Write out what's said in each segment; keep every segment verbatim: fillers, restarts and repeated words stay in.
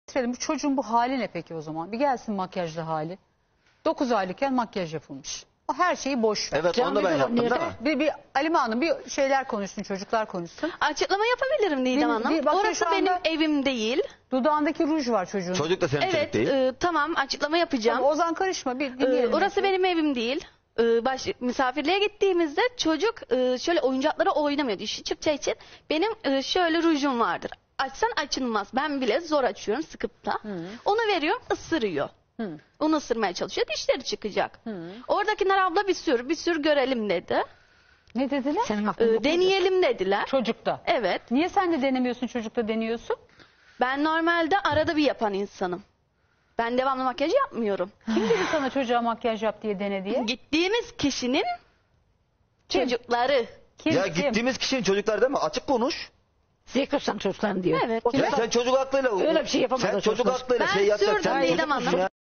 bitirelim. Bu çocuğun bu hali ne peki o zaman? Bir gelsin makyajlı hali. dokuz aylıkken makyaj yapılmış. O her şeyi boş ver. Evet onu da ben yaptım değil mi? Bir, bir Halime Hanım bir şeyler konuşsun, çocuklar konuşsun. Açıklama yapabilirim Didem Bir- Hanım. bir- bakın Orası şu anda- benim evim değil. Dudağındaki ruj var çocuğun. Çocuk da senin çocuk Evet değil. e, tamam açıklama yapacağım. Tamam, Ozan karışma, bir E, dinleyelim. orası benim evim değil. E, baş, misafirliğe gittiğimizde çocuk e, şöyle oyuncaklara oynamıyor. Dişi çıkacağı için benim e, şöyle rujum vardır. Açsan açılmaz. Ben bile zor açıyorum sıkıp da. Hı. Onu veriyorum, ısırıyor. Hı. Onu ısırmaya çalışıyor. Dişleri çıkacak. Hı. Oradakiler abla bir sür bir sür görelim dedi. Ne dediler? Senin E, aklın yok muydu? deneyelim dediler. Çocukta. Evet. Niye sen de denemiyorsun, çocukta deniyorsun? Ben normalde arada bir yapan insanım. Ben devamlı makyaj yapmıyorum. Kim dedi sana çocuğa makyaj yap diye dene diye? Gittiğimiz kişinin Kim? çocukları. Kim, Ya kim? gittiğimiz kişinin çocuklar değil mi? Açık konuş. Zevk çocukların diyor. Evet. O Ya çocuk- sen çocuk aklıyla... Öyle bir şey yapamaz Sen o çocuk çocuklar. aklıyla Ben şey yapacak. sürdüm Sen Didem çocuk musun Hanım. ya?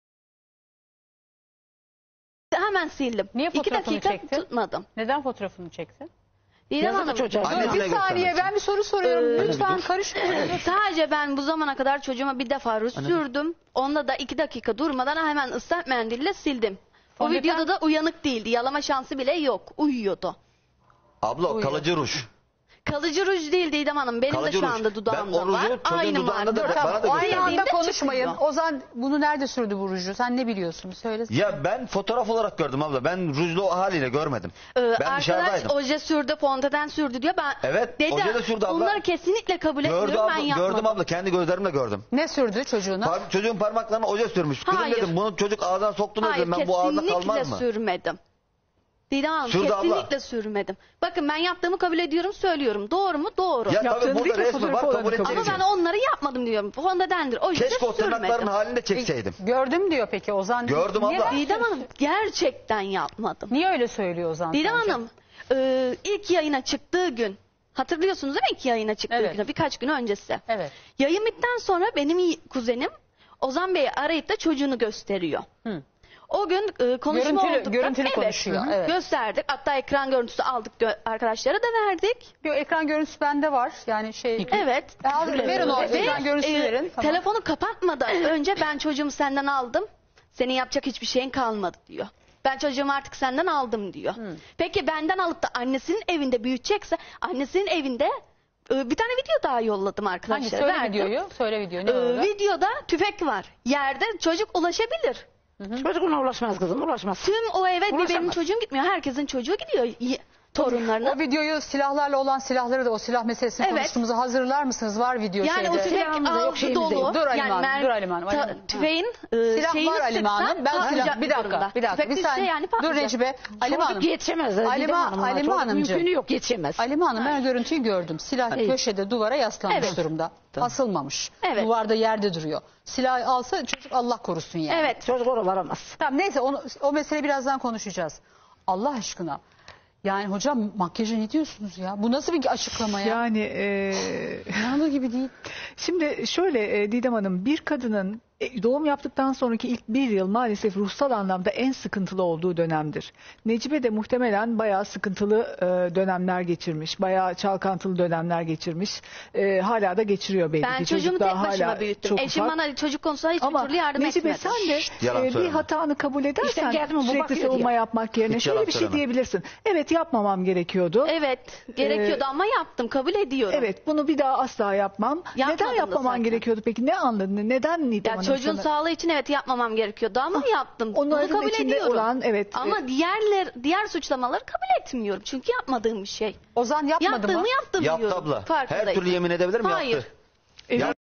Hemen sildim. Niye İki fotoğrafını dakika çektin? tutmadım. Neden fotoğrafını çektin? Didem Yazık Hanım. çocuğa. Dur, Annesine bir saniye, göstermek ben bir soru soruyorum. Ee, Lütfen dur. karışma. Sadece ben bu zamana kadar çocuğuma bir defa ruj sürdüm. Onda da iki dakika durmadan hemen ıslak mendille sildim. O Fondöten- videoda da uyanık değildi. Yalama şansı bile yok. Uyuyordu. Abla o Uyuyor. kalıcı ruj. Kalıcı ruj değil Didem Hanım. Benim Kalıcı de şu ruj. anda Ben dudağımda o ruju var. çocuğun Aynı dudağında da- vardı. bana da Tamam, aynı göster. anda Sildiğimde konuşmayın. çıkıyor. Ozan bunu nerede sürdü bu ruju? Sen ne biliyorsun? Söyle. Ya ben fotoğraf olarak gördüm abla. Ben rujlu o haliyle görmedim. Ee, ben arkadaş dışarıdaydım. oje sürdü, fondöten sürdü diyor. Ben Evet, dedi, oje de sürdü abla. Bunları kesinlikle kabul etmiyorum. Gördüm abla, Ben yapmadım. gördüm abla. Kendi gözlerimle gördüm. Ne sürdü çocuğuna? Par- çocuğun parmaklarına oje sürmüş. Kızım Hayır. dedim bunu çocuk ağzına soktu mu Hayır, dedim. Ben bu ağzına kesinlikle kalmaz mı? sürmedim. Didem Hanım Sürdü abla. kesinlikle sürmedim. Bakın ben yaptığımı kabul ediyorum, söylüyorum. Doğru mu? Doğru. Ya tabii Yaptığını burada değil mi? resmi var Fotoğrafı kabul olarak kabul Ama edeceğim. ben onları yapmadım diyorum. Fondötendir. Oje de Keşke o tırnakların sürmedim. halinde çekseydim. Gördüm diyor peki Ozan. Gördüm Niye abla. ben- Didem Hanım gerçekten yapmadım. Niye öyle söylüyor Ozan? Didem sence? Hanım e, ilk yayına çıktığı gün hatırlıyorsunuz değil mi ilk yayına çıktığı Evet. gün birkaç gün öncesi. Evet. Yayın bitten sonra benim kuzenim Ozan Bey'i arayıp da çocuğunu gösteriyor. Hı. O gün e, konuşma Görüntülü- olduktan görüntülü evet, konuşuyor, hı hı, evet. gösterdik. Hatta ekran görüntüsü aldık gö- arkadaşlara da verdik. Bir ekran görüntüsü bende var. Yani şey. Evet. E, al, verin o Ve, ekran görüntüsü e, verin. Tamam. Telefonu kapatmadan önce ben çocuğumu senden aldım. Senin yapacak hiçbir şeyin kalmadı diyor. Ben çocuğumu artık senden aldım diyor. Peki benden alıp da annesinin evinde büyütecekse annesinin evinde e, bir tane video daha yolladım Hangi? arkadaşlar. Söyle verdim. videoyu. Söyle video. Ne E, orada? videoda tüfek var. Yerde çocuk ulaşabilir. Çocuk ona ulaşmaz kızım, ulaşmaz. Tüm o eve bir benim Ulaşamaz. çocuğum gitmiyor. Herkesin çocuğu gidiyor. y- Torunlarına. O videoyu silahlarla olan silahları da o silah meselesini Evet. konuştuğumuzu hazırlar mısınız? Var video Yani şeyde. o tüfek Silahımız da yok, ağzı şeyimiz de dolu. yok. Dur Halim yani Hanım, mer- dur Halim Hanım, Halim ta- Hanım. tüfeğin e, Silah şeyini var Halime sıksan Hanım. Ben silah patlayacak bir dakika, durumda. bir dakika. Tüfek Bir düşse saniye. yani Dur patlayacak. Recibe. Halime Çocuk Hanım. yetişemez. Halime- Didem Hanım'a. Halime Çocuk Hanımcığım. Mümkünü yok, yetişemez. Halime Hanım ben görüntüyü gördüm. Silah Hayır. köşede duvara yaslanmış Evet. durumda. Asılmamış. Evet. Duvarda yerde duruyor. Silah alsa çocuk Allah korusun yani. Evet. Çocuk oraya varamaz. Tamam neyse onu, o meseleyi birazdan konuşacağız. Allah aşkına. Yani hocam makyaja ne diyorsunuz ya? Bu nasıl bir açıklama ya? Yani e, İnanılır gibi değil. şimdi şöyle e, Didem Hanım, bir kadının e, doğum yaptıktan sonraki ilk bir yıl maalesef ruhsal anlamda en sıkıntılı olduğu dönemdir. Necibe de muhtemelen bayağı sıkıntılı e, dönemler geçirmiş. Bayağı çalkantılı dönemler geçirmiş. E, hala da geçiriyor belli Ben ki. çocuğumu Çocuk tek daha başıma hala büyüttüm. çok Eşim ufak. bana çocuk konusunda hiçbir Ama türlü yardım Necibe etmedi. sen de Şşt, yalan e, bir söyleme. hatanı kabul edersen İşte geldim, bu sürekli bakıyor savunma diye. yapmak yerine Hiç şöyle yalan bir şey söyleme. diyebilirsin. Evet, yapmamam gerekiyordu. Evet. Gerekiyordu ama yaptım. Kabul ediyorum. Evet, bunu bir daha asla yapmam. Yapmadım Neden da yapmaman zaten. gerekiyordu peki? Ne anladın? Neden Nidem Ya Hanım çocuğun sana- sağlığı için evet yapmamam gerekiyordu ama yaptım. Bunu Onların kabul içinde ediyorum. olan, evet, Ama e- diğerler diğer suçlamaları kabul etmiyorum. Çünkü yapmadığım bir şey. Ozan yapmadı Yaptığımı mı? yaptım Yaptı diyorum. abla. Her Farkındayım. türlü yemin edebilir mi? Hayır. Yaptı. Evet. Ya-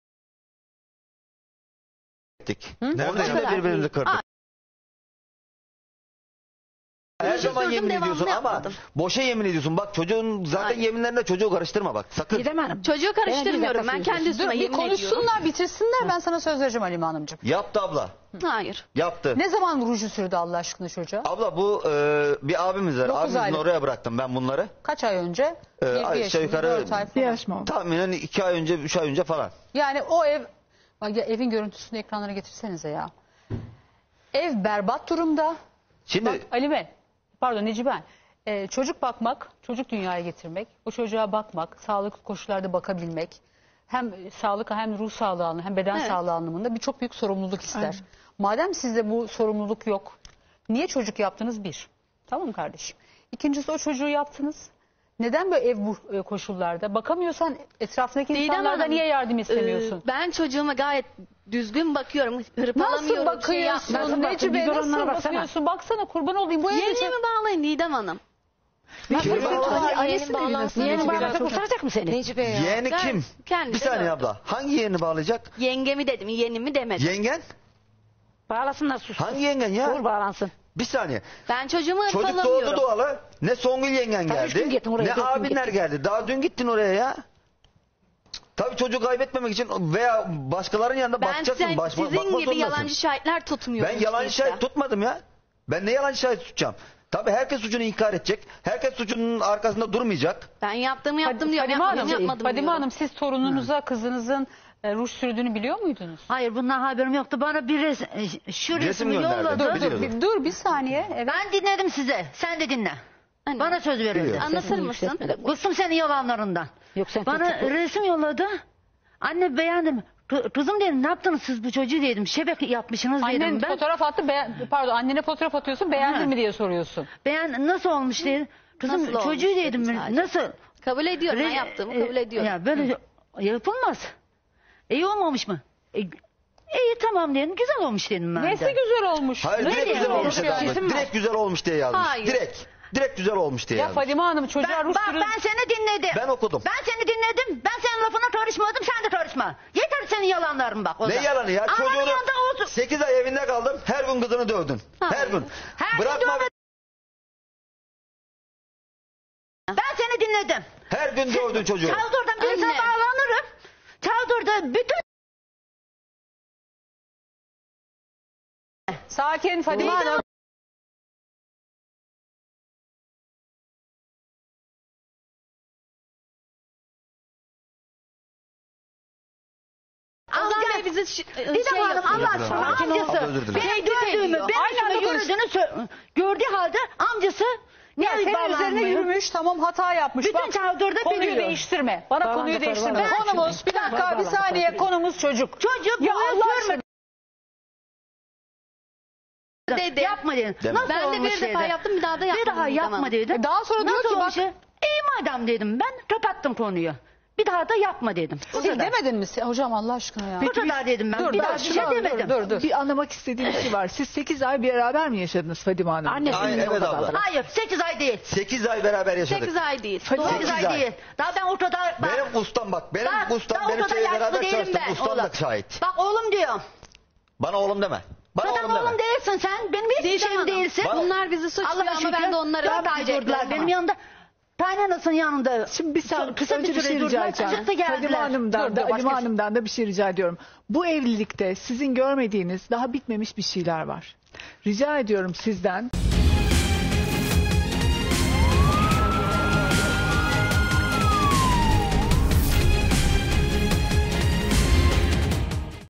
Ettik. Onun Nerede için de yani? birbirimizi kırdık. Aa. Her Ruju zaman sürdüm, yemin devamlı ediyorsun ama yapmadım. boşa yemin ediyorsun. Bak çocuğun zaten Hayır. yeminlerine çocuğu karıştırma bak. Sakın. Didem Hanım. Çocuğu karıştırmıyorum. Ben kendi Dur üstüme bir yemin ediyorum. konuşsunlar bitirsinler ben sana söz vereceğim Halime Hanımcığım. Yaptı abla. Hayır. Yaptı. Ne zaman ruju sürdü Allah aşkına çocuğa? Abla bu e, bir abimiz var. Dokuz Abimizin aylık. oraya bıraktım ben bunları. Kaç ay önce? Ee, Bir- bir aşağı yaşında, yukarı dört ay Bir falan. yaş mı oldu? Tahminen iki ay önce, üç ay önce falan. Yani o ev... Bak ya, evin görüntüsünü ekranlara getirsenize ya. Ev berbat durumda. Şimdi Bak Halime, pardon Neciben. Ee, çocuk bakmak, çocuk dünyaya getirmek, o çocuğa bakmak, sağlıklı koşullarda bakabilmek, hem sağlık hem ruh sağlığı anlamında hem beden Evet. sağlığı anlamında birçok büyük sorumluluk ister. Madem sizde bu sorumluluk yok, niye çocuk yaptınız bir? Tamam mı kardeşim? İkincisi o çocuğu yaptınız. Neden böyle ev bu e, koşullarda? Bakamıyorsan etrafındaki Didem insanlardan Hanım, niye yardım istemiyorsun? e, ben çocuğuma gayet düzgün bakıyorum. Nasıl Hırpalamıyorum. şey bakıyorsun? yapmıyorum. Nasıl Necibe bakıyorsun? nasıl Biberonlara baksana. bakıyorsun? Baksana kurban olayım. Bu evde Yeğenimi bağlayın Didem Hanım. Kim bağlar? Annesinin evi nasıl? Yeğeni Necibe? bağlasa kurtaracak mı seni? Necibe ya. Yeğeni Ben kim? kendisi Bir saniye de- abla. Hangi yeğeni bağlayacak? Yengemi dedim, yeğenimi demedim. Yengen? Bağlasınlar sus. Hangi yengen ya? Vur bağlansın. Bir saniye. Ben çocuğumu Çocuk hırpalamıyorum. doğdu doğalı. Ne Songül yengen Tabii üç gün geldi. gittin oraya, Ne dört gün abinler gittin. geldi. Daha dün gittin oraya ya. Tabii çocuğu kaybetmemek için veya başkalarının yanında Ben bakacaksın. sen, Baş, sizin bakmak gibi zorundasın. yalancı şahitler tutmuyorum. Ben yalancı işte. şahit tutmadım ya. Ben ne yalancı şahit tutacağım? Tabii herkes suçunu inkar edecek. Herkes suçunun arkasında durmayacak. Ben yaptığımı yaptım diyorum. Fadime Yapmadım, Hanım, yapmadım Fadime diyorum. Hanım siz torununuza kızınızın e, ruj sürdüğünü biliyor muydunuz? Hayır bundan haberim yoktu. Bana bir res şu Resim resmi gönderdi. yolladı. Dur, dur, Biliyorum. bir, dur bir saniye. Evet. Ben dinledim size. Sen de dinle. Anne, Bana söz verildi. Biliyorum. Anlatır Sesini mısın? yükseltme. Bıktım senin yalanlarından. Yok sen Bana kurtul. resim yolladı. Anne beğendim. Kı- Kızım dedim ne yaptınız siz bu çocuğu dedim. Şebek yapmışsınız Annen dedim ben. fotoğraf attı. Beğen, pardon annene fotoğraf atıyorsun. Beğendin Ha. mi diye soruyorsun. Beğen nasıl olmuş dedim. Kızım Nasıl olmuş çocuğu dedim dedim. sadece. Nasıl? Kabul ediyorum. Ben Re- yaptığımı e, kabul ediyorum. Ya böyle yapılmaz. İyi olmamış mı? E, iyi tamam dedim. Güzel olmuş dedim ben Nesi de. güzel olmuş. Hayır Ne direkt diye güzel olmuş olmuş dedi ya? abla. Kesin mi? Direkt güzel olmuş diye yazmış. Hayır. Direkt. Direkt güzel olmuş diye Ya yazmış. Fadime Hanım çocuğa Ben, ruj bak sürün. ben seni dinledim. Ben okudum. Ben seni dinledim. Ben senin lafına karışmadım. Sen de karışma. Yeter senin yalanların bak. O Ne da. yalanı ya? Ananın Çocuğunu yanında olsun. sekiz ay evinde kaldım. Her gün kızını dövdün. Hayır. Her gün. Her gün Bırakma. dövmedim. Ben seni dinledim. Her gün dövdün çocuğu. Çaldır'dan birisine Anne. bağlanırım. Çaldır'da bütün Sakin Fadime Hanım. Ozan amca- Bey bizi şi- e, Didem şey Hanım yapıyor. Allah Özür aşkına dilerim. amcası Abla, özür dilerim. beni gördüğümü, ediyor. benim Aynı anda üstüme konuş- yürüdüğünü sö- gördüğü halde amcası ne Ya senin üzerine bağlanmıyor? yürümüş, tamam hata yapmış. Bütün Bak, Çaldır'da konuyu biliyor. değiştirme. Bana Bağlan konuyu da değiştirme. bağlan. Konumuz bir dakika Bağlan bir da saniye bağlan. konumuz çocuk. Çocuk Ya bunu Allah görmedi. Dedi. Yapma dedim. Deme. Nasıl Ben de olmuş bir defa dedi. yaptım, bir daha da Bir yapmadım daha Didem yapma Hanım. dedim. E daha sonra diyor Nasıl ki olmuş? bak- İyi madem dedim ben kapattım konuyu. Bir daha da yapma dedim. O Siz kadar. demedin mi? sen- Hocam Allah aşkına ya. Bu kadar dedim ben. Dur, bir dur, daha bir şunu şey al, demedim. Dur, dur. Bir anlamak istediğim bir şey var. Siz sekiz ay beraber mi yaşadınız Fadime Hanım? Annesinin Ay, evet yolda abla. kaldı. Hayır sekiz ay değil. sekiz ay beraber yaşadık. sekiz ay değil. Fadime- Doğru. sekiz ay sekiz ay. değil. Daha ben ortada bak. Benim ustam bak. Benim Bak, ustam daha benim ortada şeyle yaşlı beraber değilim çalıştım. ben, Ustam oğlum. da şahit. Bak oğlum diyor. Bana oğlum deme. Bana Zaten oğlum deme. oğlum değilsin sen. Benim hiçbir Didem şeyim Hanım, değilsin. Bana- Bunlar bizi suçluyor Allah'a ama şükür. ben de onları Dört ay öpmeyecektim durdular ama. benim yanımda. Kaynanasının yanında. Şimdi bir saniye Kısa önce bir bir süre şey rica durdular. edeceğim. Çıktı geldiler. Fadime Hanım'dan Dur, da dur, başka Halime bir- Hanım'dan da bir şey rica ediyorum. Bu evlilikte sizin görmediğiniz daha bitmemiş bir şeyler var. Rica ediyorum sizden.